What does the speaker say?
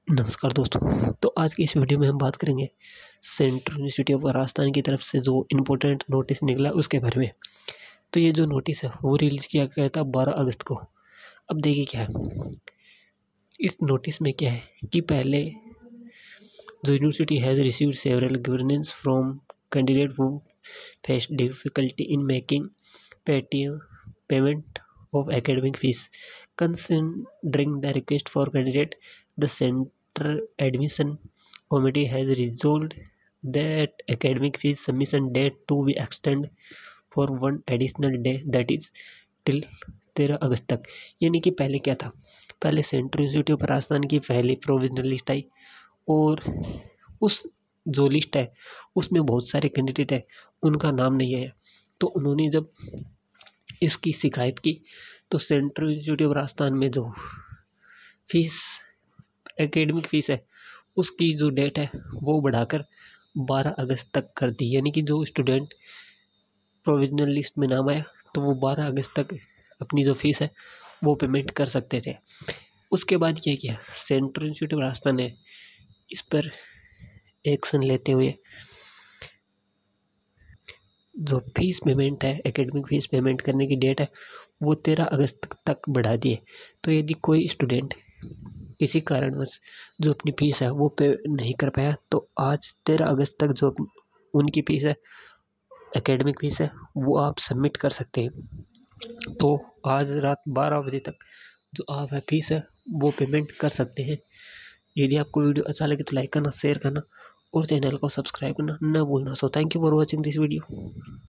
नमस्कार दोस्तों। तो आज की इस वीडियो में हम बात करेंगे सेंट्रल यूनिवर्सिटी ऑफ राजस्थान की तरफ से जो इम्पोर्टेंट नोटिस निकला उसके बारे में। तो ये जो नोटिस है वो रिलीज़ किया गया था 12 अगस्त को। अब देखिए क्या है इस नोटिस में, क्या है कि पहले जो university has received several governance from candidate who face difficulty in making payment of academic fees. Considering the request for candidate, the Central Admission Committee has resolved that academic fees submission date to be extended for one additional day, that is till 13 अगस्त तक। यानी कि पहले क्या था, पहले central university of Rajasthan की पहली प्रोविजनल लिस्ट आई और उस जो लिस्ट है उसमें बहुत सारे कैंडिडेट है, उनका नाम नहीं आया। तो उन्होंने जब इसकी शिकायत की तो सेंट्रल यूनिवर्सिटी ऑफ राजस्थान में जो फीस एकेडमिक फ़ीस है उसकी जो डेट है वो बढ़ाकर 12 अगस्त तक कर दी। यानी कि जो स्टूडेंट प्रोविजनल लिस्ट में नाम आया तो वो 12 अगस्त तक अपनी जो फ़ीस है वो पेमेंट कर सकते थे। उसके बाद क्या किया, सेंट्रल यूनिवर्सिटी ऑफ राजस्थान ने इस पर एक्शन लेते हुए जो फीस पेमेंट है, एकेडमिक फ़ीस पेमेंट करने की डेट है वो 13 अगस्त तक बढ़ा दिए। तो यदि कोई स्टूडेंट किसी कारणवश जो अपनी फ़ीस है वो पे नहीं कर पाया तो आज 13 अगस्त तक जो उनकी फ़ीस है, एकेडमिक फ़ीस है, वो आप सबमिट कर सकते हैं। तो आज रात 12 बजे तक जो आप है फ़ीस है वो पेमेंट कर सकते हैं। यदि आपको वीडियो अच्छा लगे तो लाइक करना, शेयर करना और चैनल को सब्सक्राइब करना न भूलना। So thank you for watching this video.